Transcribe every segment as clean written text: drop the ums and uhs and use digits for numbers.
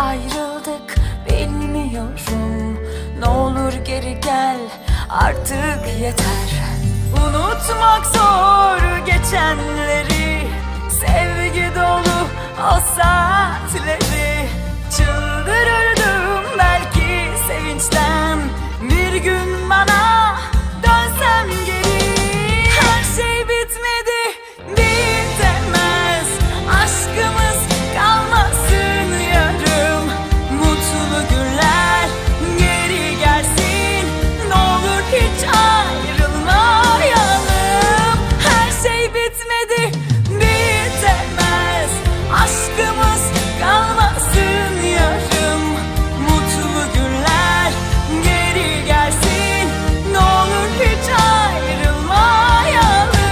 ayrıldık bilmiyorum. Ne olur geri gel, artık yeter. Unutmak zor geçenleri, sevgi dolu o saatleri. Çıldırırdım belki sevinçten, bir gün bana dönsem geri. Her şey bitmedi, bitemez, aşkımız kalmasın yarım. Mutlu günler geri gelsin, ne olur hiç ayrılmayalım. Her şey bitmedi, bitemez, aşkımız kalmasın yarım. Mutlu günler geri gelsin, ne olur hiç ayrılmayalım.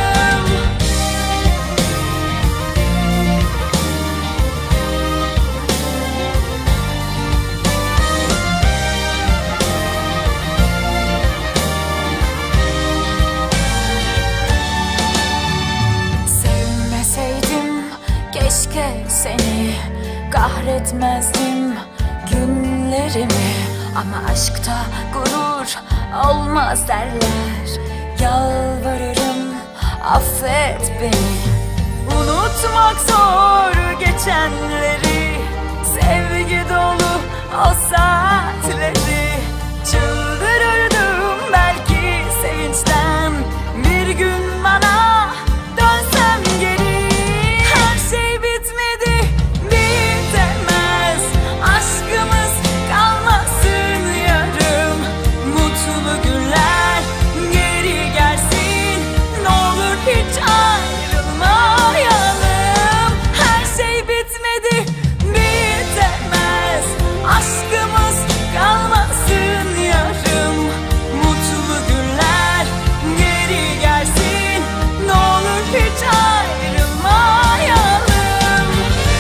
Sevmeseydim keşke seni, kahretmezdim günlerimi. Ama aşkta gurur olmaz derler, yalvarırım affet beni. Unutmak zor geçenleri, sevgi dolu o saatleri. Çıldırırdım belki sevinçten, bir gün bana dönsem geri. Her şey bitmedi, bitemez, aşkımız kalmasın yarım. Mutlu günler geri gelsin, ne olur hiç ayrılmayalım. Her şey bitmedi, bitemez, aşkımız kalmasın yarım. Mutlu günler geri gelsin, ne olur hiç ayrılmayalım.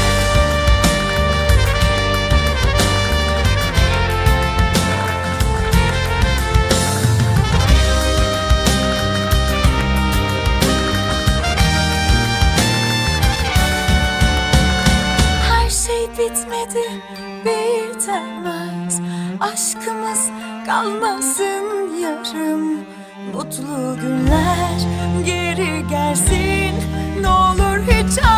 Her şey bitmedi, bitemez, aşkımız kalmasın yarım. Mutlu günler geri gelsin, ne olur hiç